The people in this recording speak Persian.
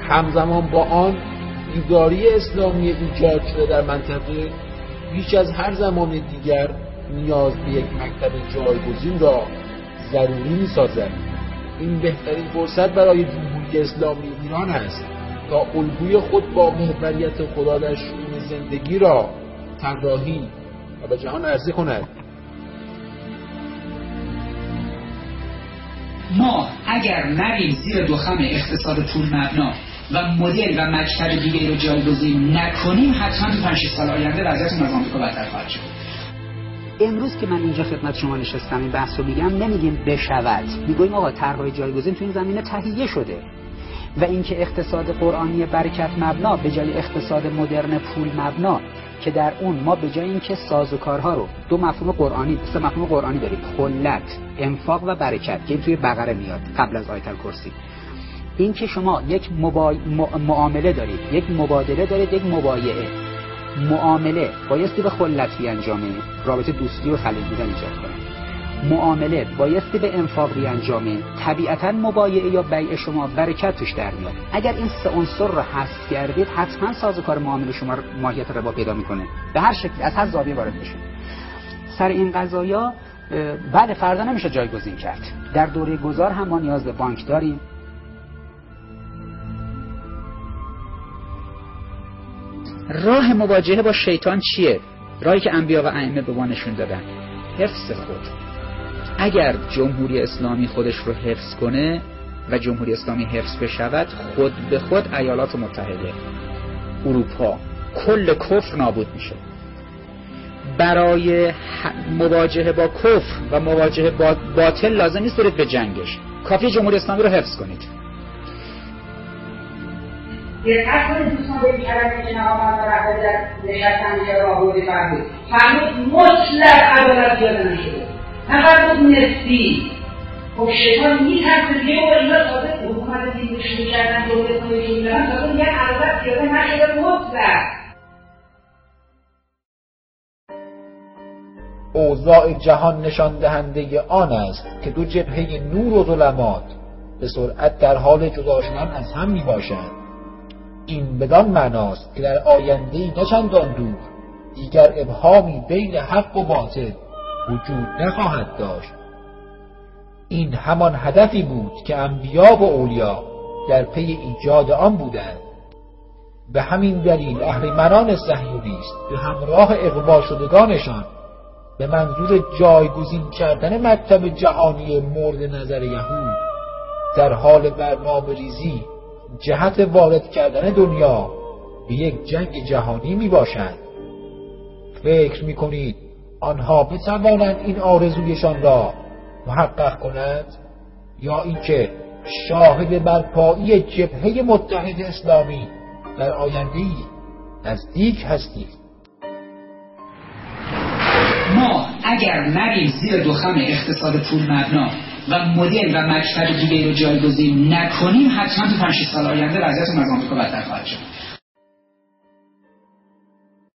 همزمان با آن بیداری اسلامی ایجاد شده در منطقه بیش از هر زمان دیگر نیاز به یک مکتب جایگزین را ضروری می‌سازد. این بهترین فرصت برای جمهوری اسلامی ایران است تا الگوی خود با محوریت خدا در شؤون زندگی را طراحی و به جهان عرضه کند. ما اگر نریم زیر دخم اقتصاد پول مبنا و مدل و مکتب دیگه رو جایگزین نکنیم، حتما تو 5 سال آینده وضعیتون از آمریکا بدتر خواهد شد. امروز که من اینجا خدمت شما نشستم این بحث رو میگم، نمیگیم بشود، میگویم آقا طرح‌های جایگزین تو این زمینه تهیه شده و اینکه اقتصاد قرآنی برکت مبنا به جای اقتصاد مدرن پول مبنا که در اون ما به جای اینکه سازوکارها رو 2 مفهوم قرآنی 3 مفهوم قرآنی داریم، خلت، انفاق و برکت که توی بقره میاد قبل از آیت الکرسی، این که شما یک معامله دارید، یک مبادله دارید، یک مبایعه. معامله بایستی به خلت بیانجامه، رابطه دوستی و خلیل بودن ایجاد کنه. معامله بایستی به انفاق بیانجامه، طبیعتاً مبایعه یا بیع شما برکت توش در میاد. اگر این 3 عنصر رو حذف کردید، حتما سازوکار معامله شما ماهیت ربا پیدا میکنه، به هر شکلی از هر زاویه وارد بشه. سر این قضایا بعد فردا نمیشه جایگزین کرد. در دوره گذار هم ما نیاز به بانک داریم. راه مواجهه با شیطان چیه؟ راهی که انبیا و ائمه به ما نشون دادن، حفظ خود. اگر جمهوری اسلامی خودش رو حفظ کنه و جمهوری اسلامی حفظ بشود، خود به خود ایالات متحده، اروپا، کل کفر نابود میشه. برای مواجهه با کفر و مواجهه با باطل لازم نیست برید به جنگش، کافیه جمهوری اسلامی رو حفظ کنید. یه اصلا دوستان به این کلمه که نهامان و رهبری در نشستن میشه را آوردی فرمود مطلق عدالت زیاده نشده، نفر بود نسبی. خب شیطان میترسه یه بار اینا تازه حکومت دین شروع کردن دولت نوشون میدن تازه میگن عدالت زیاده نشده مطلق. اوضاع جهان نشان دهنده آن است که 2 جبهه نور و ظلمات به سرعت در حال جدا شدن از هم می باشند. این بدان معناست که در آینده‌ای نه چندان دور دیگر ابهامی بین حق و باطل وجود نخواهد داشت. این همان هدفی بود که انبیا و اولیا در پی ایجاد آن بودند. به همین دلیل اهریمنان صهیونیست به همراه اغوا شدگانشان به منظور جایگزین کردن مکتب جهانی مورد نظر یهود در حال برنامه‌ریزی جهت وارد کردن دنیا به یک جنگ جهانی می باشند. فکر می کنید آنها بتوانند این آرزویشان را محقق کنند یا اینکه شاهد برپایی جبهه متحد اسلامی در آینده‌ای نزدیک هستید؟ ما اگر نریم زیر دخم اقتصاد پول مبنا و مدل و مکتب دیگه رو جایگزین نکنیم، حتما تو 5 سال آینده وضعیتون از آمریکا بدتر خواهد شد.